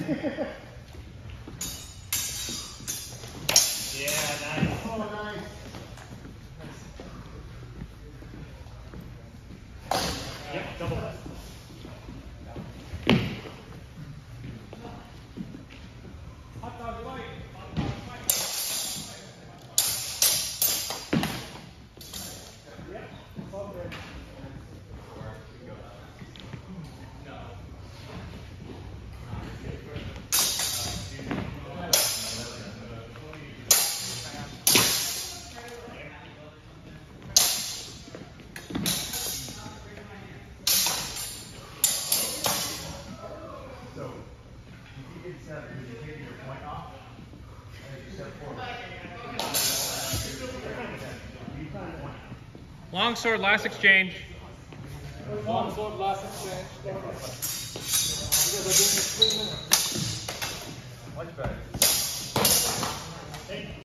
nice. Oh, nice. Yep, double. Hot dog fight. Yep, it's all good. So, if you get 7, you're taking your point off, and as you step forward. Longsword, last exchange. Longsword, last exchange. You guys are doing this 3 minutes. Much better.